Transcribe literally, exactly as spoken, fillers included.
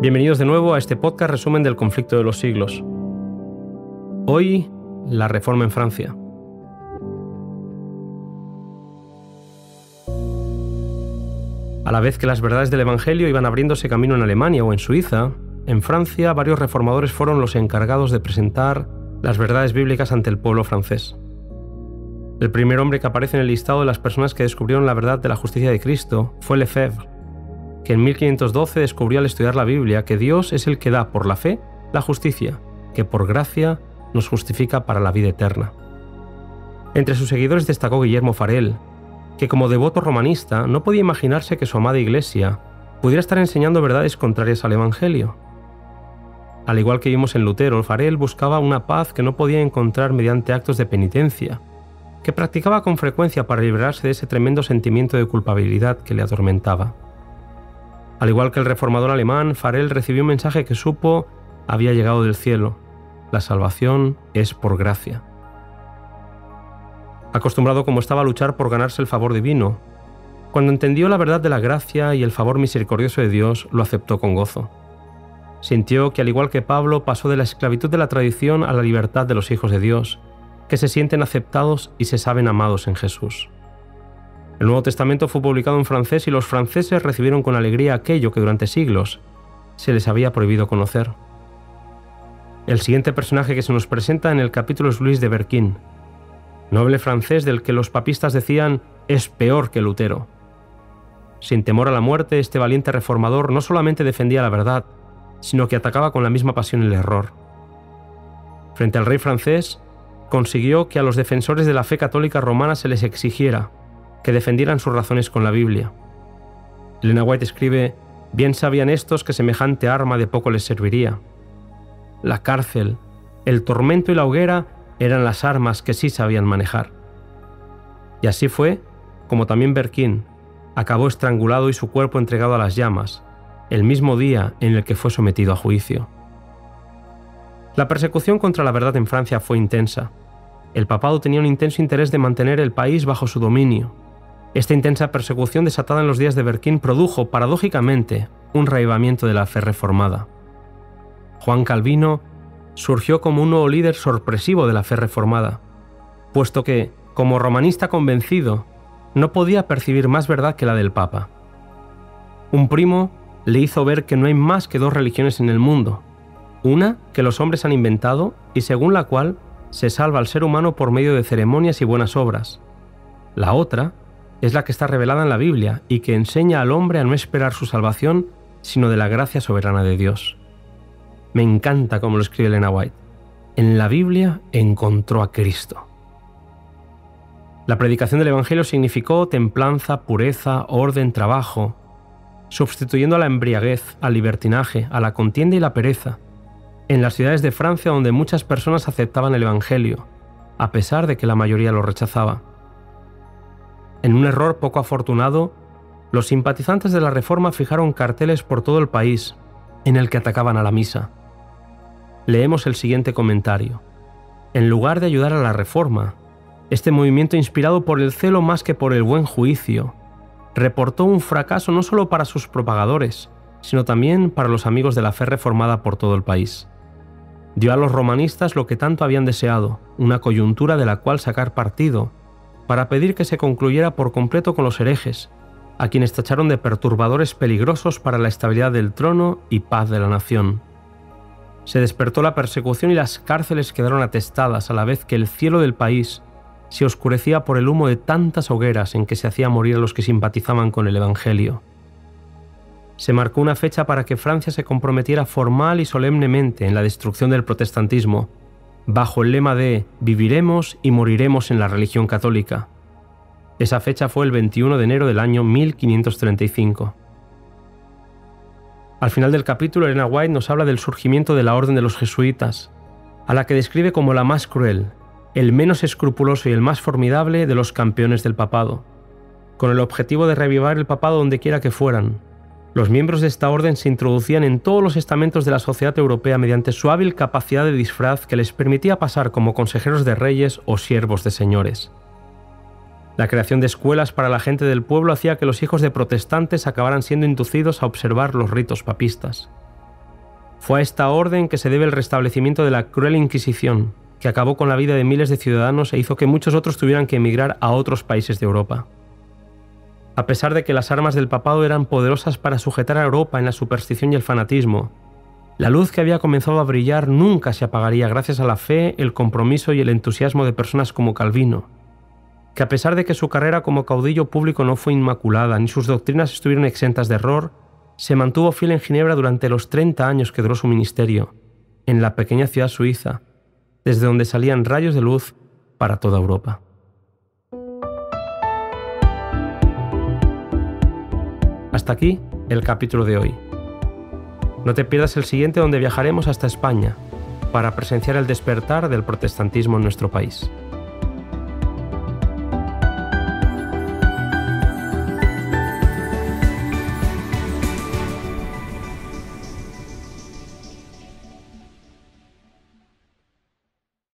Bienvenidos de nuevo a este podcast resumen del conflicto de los siglos. Hoy, la Reforma en Francia. A la vez que las verdades del Evangelio iban abriéndose camino en Alemania o en Suiza, en Francia varios reformadores fueron los encargados de presentar las verdades bíblicas ante el pueblo francés. El primer hombre que aparece en el listado de las personas que descubrieron la verdad de la justicia de Cristo fue Lefebvre, que en mil quinientos doce descubrió al estudiar la Biblia que Dios es el que da por la fe la justicia, que por gracia nos justifica para la vida eterna. Entre sus seguidores destacó Guillermo Farel, que como devoto romanista no podía imaginarse que su amada Iglesia pudiera estar enseñando verdades contrarias al Evangelio. Al igual que vimos en Lutero, Farel buscaba una paz que no podía encontrar mediante actos de penitencia, que practicaba con frecuencia para librarse de ese tremendo sentimiento de culpabilidad que le atormentaba. Al igual que el reformador alemán, Farel recibió un mensaje que supo había llegado del cielo: la salvación es por gracia. Acostumbrado como estaba a luchar por ganarse el favor divino, cuando entendió la verdad de la gracia y el favor misericordioso de Dios, lo aceptó con gozo. Sintió que, al igual que Pablo, pasó de la esclavitud de la tradición a la libertad de los hijos de Dios, que se sienten aceptados y se saben amados en Jesús. El Nuevo Testamento fue publicado en francés y los franceses recibieron con alegría aquello que durante siglos se les había prohibido conocer. El siguiente personaje que se nos presenta en el capítulo es Luis de Berquin, noble francés del que los papistas decían es peor que Lutero. Sin temor a la muerte, este valiente reformador no solamente defendía la verdad, sino que atacaba con la misma pasión el error. Frente al rey francés, consiguió que a los defensores de la fe católica romana se les exigiera que defendieran sus razones con la Biblia. Elena White escribe: bien sabían estos que semejante arma de poco les serviría. La cárcel, el tormento y la hoguera eran las armas que sí sabían manejar. Y así fue como también Berquin acabó estrangulado y su cuerpo entregado a las llamas, el mismo día en el que fue sometido a juicio. La persecución contra la verdad en Francia fue intensa. El papado tenía un intenso interés de mantener el país bajo su dominio. Esta intensa persecución desatada en los días de Berquin produjo, paradójicamente, un reavivamiento de la fe reformada. Juan Calvino surgió como un nuevo líder sorpresivo de la fe reformada, puesto que, como romanista convencido, no podía percibir más verdad que la del Papa. Un primo le hizo ver que no hay más que dos religiones en el mundo, una que los hombres han inventado y según la cual se salva al ser humano por medio de ceremonias y buenas obras. La otra es la que está revelada en la Biblia y que enseña al hombre a no esperar su salvación, sino de la gracia soberana de Dios. Me encanta cómo lo escribe Elena White. En la Biblia encontró a Cristo. La predicación del Evangelio significó templanza, pureza, orden, trabajo, sustituyendo a la embriaguez, al libertinaje, a la contienda y la pereza, en las ciudades de Francia donde muchas personas aceptaban el Evangelio, a pesar de que la mayoría lo rechazaba. En un error poco afortunado, los simpatizantes de la Reforma fijaron carteles por todo el país en el que atacaban a la misa. Leemos el siguiente comentario. En lugar de ayudar a la Reforma, este movimiento, inspirado por el celo más que por el buen juicio, reportó un fracaso no solo para sus propagadores, sino también para los amigos de la fe reformada por todo el país. Dio a los romanistas lo que tanto habían deseado, una coyuntura de la cual sacar partido, para pedir que se concluyera por completo con los herejes, a quienes tacharon de perturbadores peligrosos para la estabilidad del trono y paz de la nación. Se despertó la persecución y las cárceles quedaron atestadas a la vez que el cielo del país se oscurecía por el humo de tantas hogueras en que se hacía morir a los que simpatizaban con el Evangelio. Se marcó una fecha para que Francia se comprometiera formal y solemnemente en la destrucción del protestantismo, bajo el lema de «Viviremos y moriremos en la religión católica». Esa fecha fue el veintiuno de enero del año mil quinientos treinta y cinco. Al final del capítulo, Elena White nos habla del surgimiento de la Orden de los Jesuitas, a la que describe como la más cruel, el menos escrupuloso y el más formidable de los campeones del papado, con el objetivo de reavivar el papado donde quiera que fueran. Los miembros de esta orden se introducían en todos los estamentos de la sociedad europea mediante su hábil capacidad de disfraz que les permitía pasar como consejeros de reyes o siervos de señores. La creación de escuelas para la gente del pueblo hacía que los hijos de protestantes acabaran siendo inducidos a observar los ritos papistas. Fue a esta orden que se debe el restablecimiento de la cruel Inquisición, que acabó con la vida de miles de ciudadanos e hizo que muchos otros tuvieran que emigrar a otros países de Europa. A pesar de que las armas del papado eran poderosas para sujetar a Europa en la superstición y el fanatismo, la luz que había comenzado a brillar nunca se apagaría gracias a la fe, el compromiso y el entusiasmo de personas como Calvino, que a pesar de que su carrera como caudillo público no fue inmaculada ni sus doctrinas estuvieron exentas de error, se mantuvo fiel en Ginebra durante los treinta años que duró su ministerio, en la pequeña ciudad suiza, desde donde salían rayos de luz para toda Europa. Hasta aquí el capítulo de hoy. No te pierdas el siguiente, donde viajaremos hasta España para presenciar el despertar del protestantismo en nuestro país.